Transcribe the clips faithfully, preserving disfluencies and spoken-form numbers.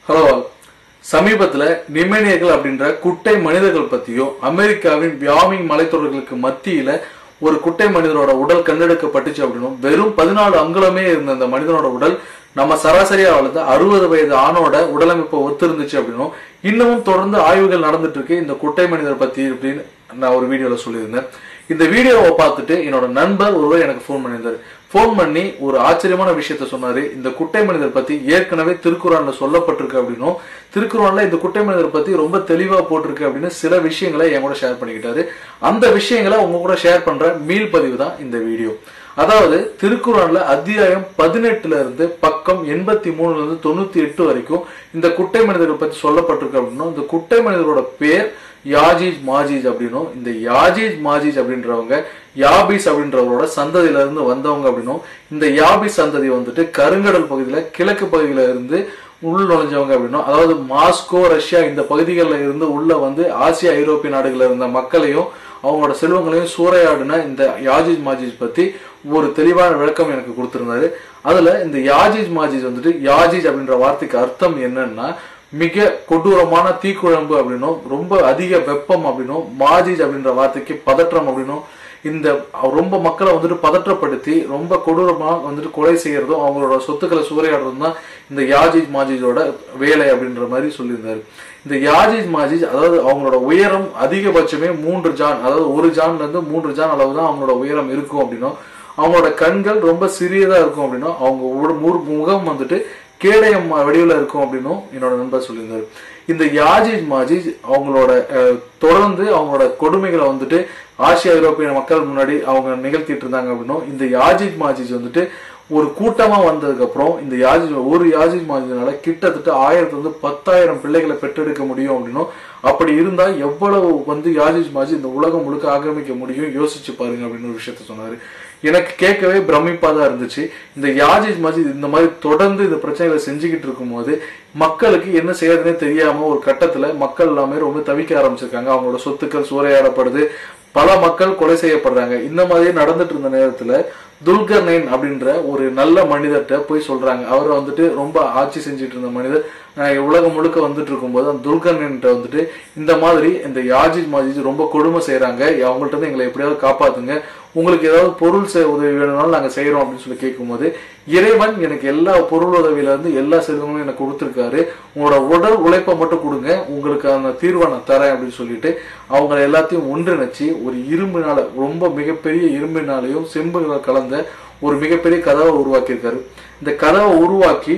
Hello, சமீபத்தில் நிமேனியர்கள் அப்படின்ற குட்டை மனிதர்கள் பற்றியும் அமெரிக்காவின் வியாமிங் மலைத்தொடர்களுக்கு மத்தியில் ஒரு குட்டை மனிதனோட உடல் கண்டெடுக்கப்பட்டுச்சு அப்படின்னும் வெறும் பதினாலு அங்குலமே இருந்த அந்த மனிதனோட உடல் நம்ம சராசரியா வளர்ந்த அறுபது வயது ஆணோட உடலமைப்பை ஒத்து இருந்துச்சு அப்படின்னும் இன்னமும் தொடர்ந்து ஆய்வுகள் நடந்துட்டு இருக்கு இந்த குட்டை மனிதரை பத்தி அப்படின்னு நான் ஒரு வீடியோல சொல்லியிருந்தேன். இந்த வீடியோவை பார்த்துட்டு என்னோட நண்பர் ஒருவர் எனக்கு ஃபோன் பண்ணியிருந்தாரு. ஃபோன் பண்ணி ஒரு ஆச்சரியமான விஷயத்த சொன்னாரு. இந்த குட்டை மனிதர் பத்தி ஏற்கனவே திருக்குறான்ல சொல்லப்பட்டிருக்கு அப்படின்னும் திருக்குறான்ல இந்த குட்டை மனிதர் பத்தி ரொம்ப தெளிவா போட்டிருக்கு அப்படின்னு சில விஷயங்களை என் கூட ஷேர் பண்ணிக்கிட்டாரு. அந்த விஷயங்களை உங்க கூட ஷேர் பண்ற மீள் பதிவு தான் இந்த வீடியோ. அதாவது திருக்குறான்ல அத்தியாயம் பதினெட்டுல இருந்து பக்கம் எண்பத்தி மூணுல இருந்து தொண்ணூத்தி எட்டு வரைக்கும் இந்த குட்டை மனிதர்கள் பத்தி சொல்லப்பட்டிருக்கு அப்படின்னும் இந்த குட்டை மனிதரோட பேர் யாஜீஜ் மாஜீஜ் அப்படின்னும் இந்த யாஜீஜ் மாஜீஜ் அப்படின்றவங்க யாபிஸ் அப்படின்றவரோட சந்ததியில இருந்து வந்தவங்க அப்படின்னும் இந்த யாபிஸ் சந்ததி வந்துட்டு கருங்கடல் பகுதியில கிழக்கு பகுதியில இருந்து உள் நுழைஞ்சவங்க அப்படின்னும் அதாவது மாஸ்கோ ரஷ்யா இந்த பகுதிகளில் இருந்து உள்ள வந்து ஆசியா ஐரோப்பிய நாடுகள்ல இருந்த மக்களையும் அவங்களோட செல்வங்களையும் சூறையாடின இந்த யாஜீஜ் மாஜீஜ் பத்தி ஒரு தெளிவான விளக்கம் எனக்கு கொடுத்திருந்தாரு. அதுல இந்த யாஜீஜ் மாஜீஜ் வந்துட்டு யாஜீஜ் அப்படின்ற வார்த்தைக்கு அர்த்தம் என்னன்னா மிக கொடூரமான தீக்குழம்பு அப்படின்னும் ரொம்ப அதிக வெப்பம் அப்படின்னும் மாஜீஜ் அப்படின்ற வார்த்தைக்கு பதற்றம் அப்படின்னும் இந்த ரொம்ப மக்களை வந்துட்டு பதற்றப்படுத்தி ரொம்ப கொடூரமா வந்துட்டு கொலை செய்யறதும் அவங்களோட சொத்துக்களை சூறையாடுறதும் தான் இந்த யாஜீஜ் மாஜீஜோட வேலை அப்படின்ற மாதிரி சொல்லியிருந்தாரு. இந்த யாஜீஜ் மாஜீஜ் அதாவது அவங்களோட உயரம் அதிகபட்சமே மூன்று ஜான் அதாவது ஒரு ஜான்ல இருந்து மூன்று ஜான் அளவு தான் அவங்களோட உயரம் இருக்கும் அப்படின்னும் அவங்களோட கண்கள் ரொம்ப சிறியதா இருக்கும் அப்படின்னும் அவங்க முகம் வந்துட்டு கேடயம் வடிவில் இருக்கும் அப்படின்னும் என்னோட நண்பர் சொல்லியிருந்தாரு. இந்த யாஜீஜ் மாஜீஜ் அவங்களோட தொடர்ந்து அவங்களோட கொடுமைகளை வந்துட்டு ஆசியா ஐரோப்பிய மக்கள் முன்னாடி அவங்க நிகழ்த்திட்டு இருந்தாங்க அப்படின்னும் இந்த யாஜீஜ் மாஜீஜ் வந்துட்டு ஒரு கூட்டமா வந்ததுக்கு அப்புறம் இந்த யாஜீஜ் ஒரு யாஜீஜ் மாஜீஜ்னால கிட்டத்தட்ட ஆயிரத்துல இருந்து பத்தாயிரம் பிள்ளைகளை பெற்றெடுக்க முடியும் அப்படின்னும் அப்படி இருந்தா எவ்வளவு வந்து யாஜீஜ் மாஜீஜ் இந்த உலகம் முழுக்க ஆக்கிரமிக்க முடியும் யோசிச்சு பாருங்க அப்படின்னு ஒரு விஷயத்த சொன்னாரு. எனக்கு கேட்கவே பிரமிப்பா தான் இருந்துச்சு. இந்த யாஜீஜ் மாஜீஜ் இந்த மாதிரி தொடர்ந்து இந்த பிரச்சனைகளை செஞ்சுக்கிட்டு இருக்கும் போது மக்களுக்கு என்ன செய்யறதுனே தெரியாம ஒரு கட்டத்துல மக்கள் எல்லாமே ரொம்ப தவிக்க ஆரம்பிச்சிருக்காங்க. அவங்களோட சொத்துக்கள் சூறையாடப்படுது, பல மக்கள் கொலை செய்யப்படுறாங்க. இந்த மாதிரி நடந்துட்டு இருந்த நேரத்துல துல்கர்னைன் அப்படின்ற ஒரு நல்ல மனிதர்கிட்ட போய் சொல்றாங்க. அவரை வந்துட்டு ரொம்ப ஆட்சி செஞ்சுட்டு இருந்த மனிதர் உலகம் முழுக்க வந்துட்டு இருக்கும்போது அந்த துல்கர்னைன்ட்ட வந்துட்டு இந்த மாதிரி இந்த யாஜீஜ் மாஜீஜ் ரொம்ப கொடுமை செய்யறாங்க, அவங்கள்ட்ட இருந்து எங்களை எப்படியாவது காப்பாத்துங்க, உங்களுக்கு ஏதாவது பொருள் உதவி வேணும்னாலும் நாங்க செய்யறோம் அப்படின்னு சொல்லி கேட்கும் போது இறைவன் எனக்கு எல்லா பொருள் உதவியில இருந்து எல்லா செல்வங்களும் எனக்கு கொடுத்துருக்காரு, உங்களோட உடல் உழைப்பை மட்டும் கொடுங்க, உங்களுக்கு அந்த தீர்வை நான் தரேன் அப்படின்னு சொல்லிட்டு அவங்க எல்லாத்தையும் ஒன்றிணைச்சு ஒரு இரும்பினால ரொம்ப மிகப்பெரிய இரும்பினாலையும் செம்புகளை கலந்த ஒரு மிகப்பெரிய கதவை உருவாக்கியிருக்காரு. இந்த கதவை உருவாக்கி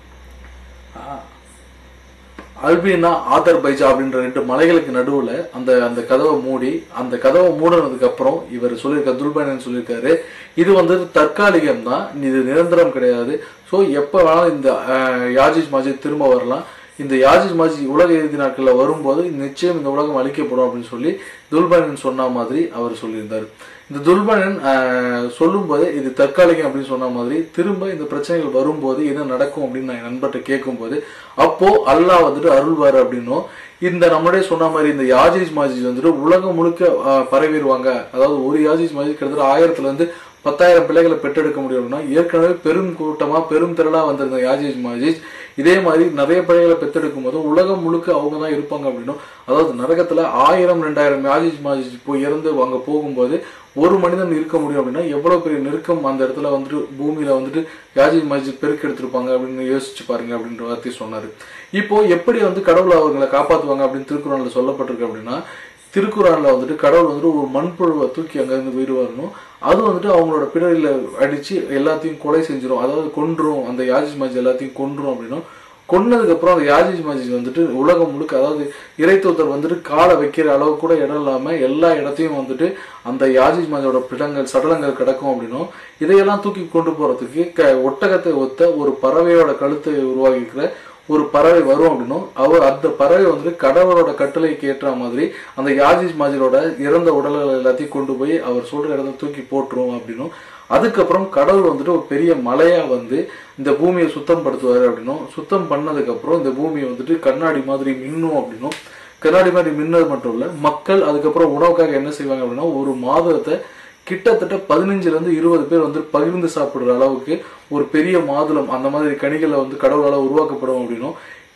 அல்பீனா ஆதர்பைஜா அப்படின்ற ரெண்டு மலைகளுக்கு நடுவுல அந்த அந்த கதவை மூடி அந்த கதவை மூடினதுக்கு அப்புறம் இவர் சொல்லியிருக்க துல்பனன் சொல்லியிருக்காரு, இது வந்து தற்காலிகம் தான், இது நிரந்தரம் கிடையாது. ஸோ எப்ப வேணாலும் இந்த யாஜீஜ் மாஜீஜ் திரும்ப வரலாம். இந்த யாஜீஜ் மாஜீஜ் உலக இறுதி நாட்கள்ல வரும்போது நிச்சயம் இந்த உலகம் அழிக்கப்படும் அப்படின்னு சொல்லி துல்பனன் சொன்ன மாதிரி அவர் சொல்லியிருந்தார். இந்த துல்பனன் சொல்லும் போது இது தற்காலிகம் அப்படின்னு சொன்ன மாதிரி திரும்ப இந்த பிரச்சனைகள் வரும்போது என்ன நடக்கும் அப்படின்னு நான் என் நண்பர்கிட்ட கேட்கும் போது அப்போ அல்லாஹ் வந்துட்டு அருள்வாரு அப்படின்னும் இந்த நம்மளே சொன்ன மாதிரி இந்த யாஜீஜ் மாஜீஜ் வந்துட்டு உலகம் முழுக்க பரவிடுவாங்க. அதாவது ஒரு யாஜீஜ் மாஜீஜ் கிட்டத்தட்ட ஆயிரத்துல இருந்து பத்தாயிரம் பிள்ளைகளை பெற்றெடுக்க முடியும்னா ஏற்கனவே பெரும் கூட்டமா பெரும் திரளா வந்திருந்த யாஜீஜ் மாஜீஜ் இதே மாதிரி நிறைய பிள்ளைகளை பெற்றெடுக்கும் போது உலகம் முழுக்க அவங்க தான் இருப்பாங்க அப்படின்னும் அதாவது நரகத்துல ஆயிரம் ரெண்டாயிரம் யாஜீஜ் மாஜீஜ் போய் இறந்து அங்க போகும்போது ஒரு மனிதன் இருக்க முடியும் அப்படின்னா எவ்வளவு பெரிய நெருக்கம் அந்த இடத்துல வந்துட்டு பூமியில வந்துட்டு யாஜீஜ் மாஜீஜ் பெருக்கு எடுத்திருப்பாங்க அப்படின்னு யோசிச்சு பாருங்க அப்படின்ற வார்த்தையை சொன்னாரு. இப்போ எப்படி வந்து கடவுள் அவங்களை காப்பாத்துவாங்க அப்படின்னு திருக்குறள்ல சொல்லப்பட்டிருக்கு அப்படின்னா திருக்குறான்ல வந்துட்டு கடவுள் வந்துட்டு ஒரு மண்புழுவை தூக்கி அங்கிருந்து வீடு வரணும், அது வந்துட்டு அவங்களோட பிடரில அடிச்சு எல்லாத்தையும் கொலை செஞ்சிடும், அதாவது கொன்றும் அந்த யாஜீஜ் மாஜீஜ் எல்லாத்தையும் கொன்றும் அப்படின்னும் கொன்னதுக்கு அப்புறம் அந்த யாஜீஜ் மாஜீஜ் வந்துட்டு உலகம் முழுக்க அதாவது இறைத்தூதர் வந்துட்டு காலை வைக்கிற அளவு கூட இடம் இல்லாம எல்லா இடத்தையும் வந்துட்டு அந்த யாஜீஜ் மாஜீஜோட பிடங்கள் சடலங்கள் கிடக்கும் அப்படின்னும் இதையெல்லாம் தூக்கி கொண்டு போறதுக்கு ஒட்டகத்தை ஒத்த ஒரு பறவையோட கழுத்தை உருவாகிக்கிற ஒரு பறவை வரும் அப்படின்னும் அவர் அந்த பறவை வந்துட்டு கடவுளோட கட்டளைக்கு ஏற்ற மாதிரி அந்த யாஜீஜ் மாஜீஜோட இறந்த உடல்கள் எல்லாத்தையும் கொண்டு போய் அவர் சொல்ற இடத்துல தூக்கி போட்டுரும் அப்படின்னும் அதுக்கப்புறம் கடவுள் வந்துட்டு ஒரு பெரிய மலையா வந்து இந்த பூமியை சுத்தம் படுத்துவாரு அப்படின்னும் சுத்தம் பண்ணதுக்கு அப்புறம் இந்த பூமியை வந்துட்டு கண்ணாடி மாதிரி மின்னும் அப்படின்னும் கண்ணாடி மாதிரி மின்னது மட்டும் இல்ல மக்கள் அதுக்கப்புறம் உணவுக்காக என்ன செய்வாங்க அப்படின்னா ஒரு மாதத்தை கிட்டத்தட்ட பதினஞ்சுல இருந்து இருபது பேர் வந்து பகிர்ந்து சாப்பிடுற அளவுக்கு ஒரு பெரிய மாதுளம் அந்த மாதிரி கனிகளை வந்து கடவுளால உருவாக்கப்படும் அப்படின்னும்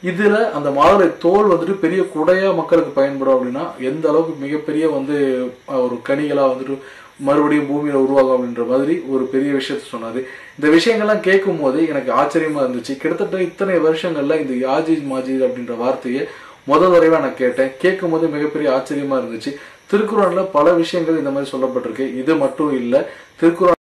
இதுல அந்த மாதுளை தோல் வந்துட்டு பெரிய குடையா மக்களுக்கு பயன்படும் அப்படின்னா எந்த அளவுக்கு மிகப்பெரிய வந்து ஒரு கனிகளா வந்துட்டு மறுபடியும் பூமியில உருவாகும் அப்படின்ற மாதிரி ஒரு பெரிய விஷயத்த சொன்னாரு. இந்த விஷயங்கள்லாம் கேட்கும் போது எனக்கு ஆச்சரியமா இருந்துச்சு. கிட்டத்தட்ட இத்தனை வருஷங்கள்ல இந்த யாஜீஜ் மாஜீஜ் அப்படின்ற வார்த்தையை முதல் தடவை நான் கேட்டேன். கேட்கும் போது மிகப்பெரிய ஆச்சரியமா இருந்துச்சு. திருக்குறான்ல பல விஷயங்கள் இந்த மாதிரி சொல்லப்பட்டிருக்கு. இது மட்டும் இல்ல, திருக்குறான்